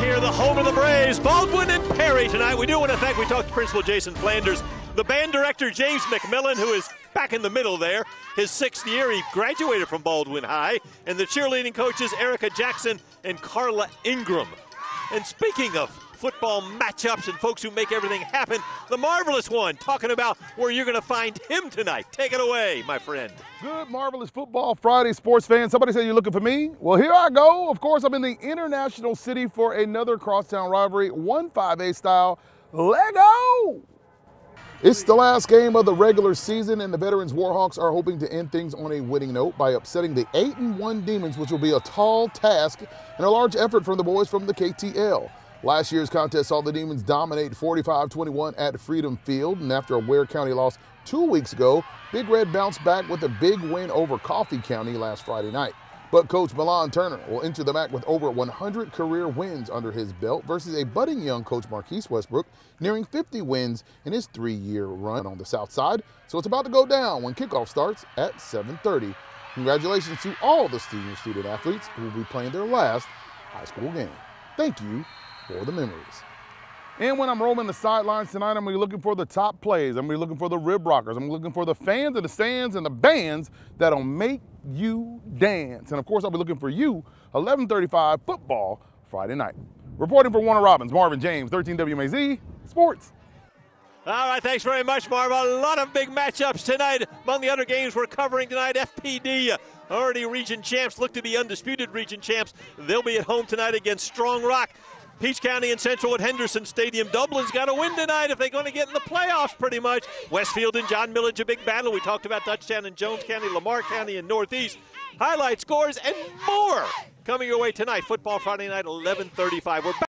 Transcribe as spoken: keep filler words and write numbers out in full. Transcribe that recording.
here, the home of the Braves, Baldwin and Perry tonight. We do want to thank, we talked to Principal Jason Flanders, the band director James McMillan, who is back in the middle there. His sixth year, he graduated from Baldwin High, and the cheerleading coaches Erica Jackson and Carla Ingram. And speaking of football matchups and folks who make everything happen, the marvelous one, talking about where you're going to find him tonight. Take it away, my friend. Good, marvelous football Friday, sports fans. Somebody said you're looking for me? Well, here I go. Of course, I'm in the International City for another crosstown rivalry, one five A style. Let go! It's the last game of the regular season, and the Veterans Warhawks are hoping to end things on a winning note by upsetting the eight and one Demons, which will be a tall task and a large effort from the boys from the K T L. Last year's contest saw the Demons dominate forty-five twenty-one at Freedom Field, and after a Ware County loss two weeks ago, Big Red bounced back with a big win over Coffee County last Friday night. But Coach Milan Turner will enter the M A C with over one hundred career wins under his belt versus a budding young Coach Marquise Westbrook nearing fifty wins in his three-year run on the south side. So it's about to go down when kickoff starts at seven thirty. Congratulations to all the senior student athletes who will be playing their last high school game. Thank you for the memories. And when I'm roaming the sidelines tonight, I'm going to be looking for the top plays. I'm going to be looking for the rib rockers. I'm looking for the fans in the stands and the bands that'll make you dance. And of course, I'll be looking for you, eleven thirty-five football Friday night. Reporting for Warner Robins, Marvin James, thirteen W M A Z Sports. All right, thanks very much, Marv. A lot of big matchups tonight. Among the other games we're covering tonight, F P D, already region champs, look to be undisputed region champs. They'll be at home tonight against Strong Rock. Peach County and Central at Henderson Stadium. Dublin's got to win tonight if they're going to get in the playoffs pretty much. Westfield and John Millage, a big battle. We talked about Dutchtown and Jones County, Lamar County and Northeast. Highlight scores and more coming your way tonight. Football Friday night, eleven thirty-five. We're back.